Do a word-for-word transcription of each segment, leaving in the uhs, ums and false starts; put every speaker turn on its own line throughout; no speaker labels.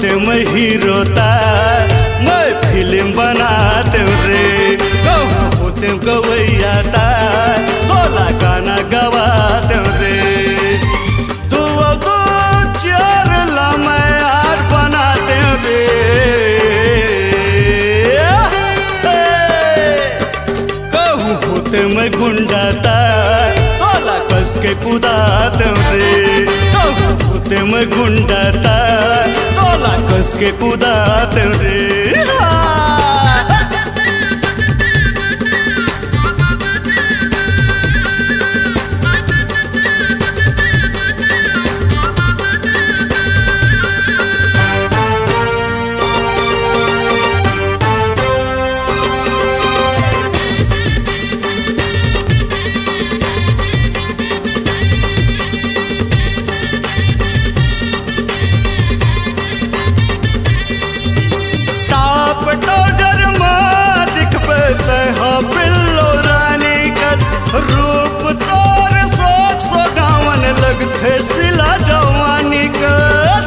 होते मैं हीरो था, मैं फिल्म बनाते रे। कहूँ होते गवैया था, तोला गाना गवाते रे। दो दो चार ला मैं आज बनाते रे। कहूँ होते मैं गुंडा था, तोला कस के कुदाते रे। कहूँ होते मैं गुंडा था, तोला कस के कुदाते रे। रूप तोर सोच सो गावन लगथे सिला जवानी कस।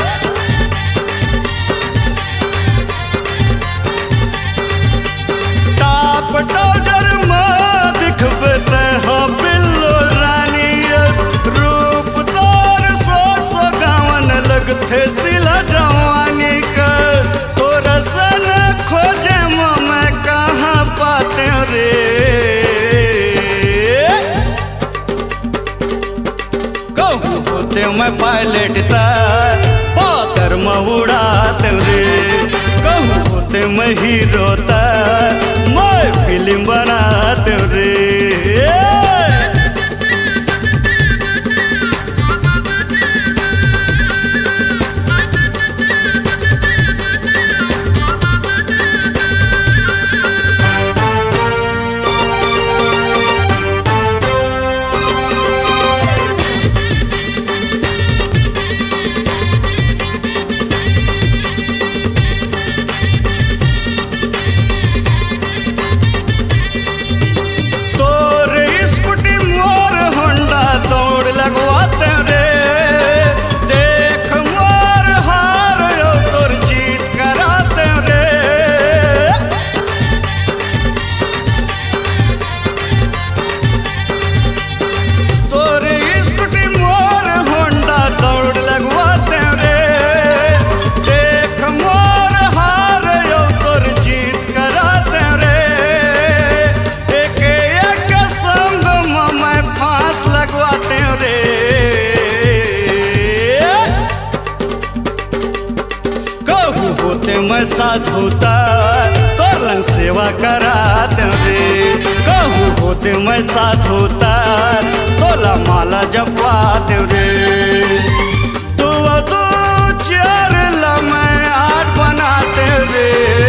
टाप टोजर में दिखबे हो बिल्लो रानी यस। रूप तोर सोच सो गावन लगथे सिला जवानी कस। तोरा सन खोजे मैं कहाँ पाते रे। होते मैं पायलट था, पातर में उड़ाते रे। कहूँ होते मैं हीरो था, मैं फिल्म बनाते रे। मैं साधु था, तोरलन सेवा कराते रे। कहूँ होते मैं साधु था, तोला माला जपवाते रे। दो दो चार ला मैं आज बनाते रे।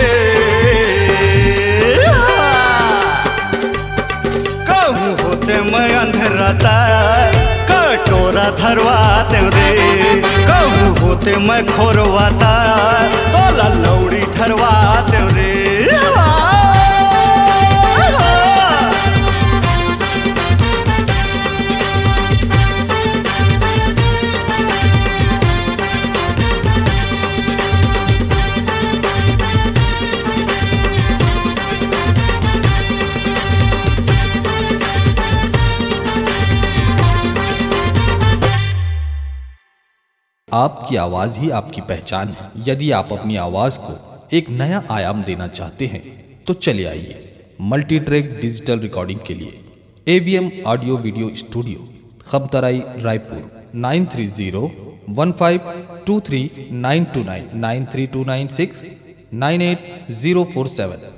कहूँ होते मैं अंधेरा था, कटोरा धरवाते रे। कहूँ होते मैं खोरवाता, तोला लौड़ी धरवाते रे।
आपकी आवाज़ ही आपकी पहचान है। यदि आप अपनी आवाज़ को एक नया आयाम देना चाहते हैं तो चले आइए मल्टी ट्रैक डिजिटल रिकॉर्डिंग के लिए AVM audio video studio, Khabtarai, Raipur. Nine three zero one five two three nine two nine nine three two nine six nine eight zero four सेवन।